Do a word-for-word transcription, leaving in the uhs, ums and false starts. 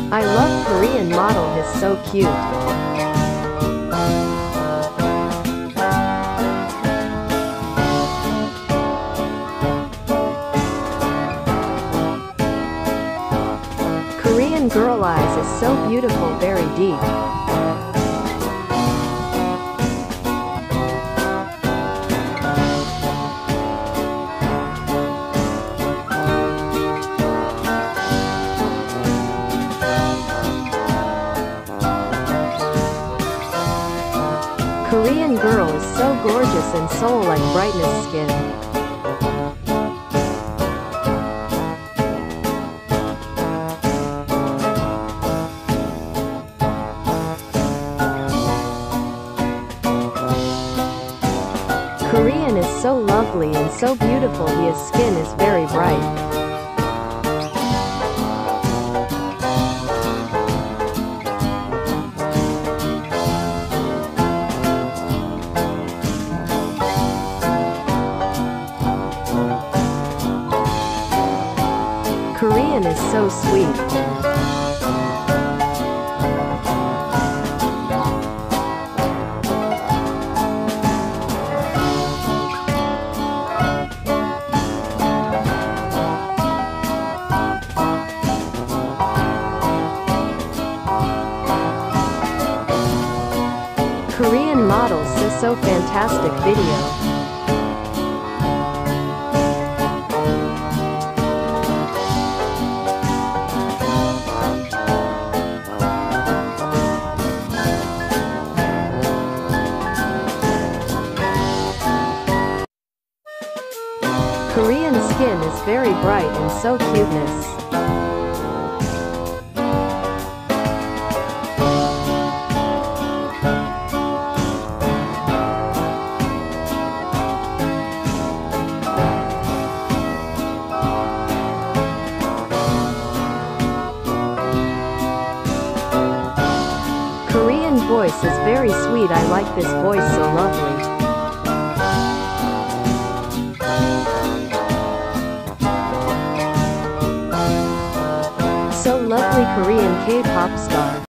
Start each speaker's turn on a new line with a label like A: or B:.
A: I love Korean model, he's so cute. Korean girl eyes is so beautiful, very deep. Korean girl is so gorgeous and soul like brightness skin. Korean is so lovely and so beautiful, his skin is very bright. Korean is so sweet. Korean model says so fantastic video. Korean skin is very bright and so cuteness. Korean voice is very sweet. I like this voice, so lovely. So lovely Korean K-pop star.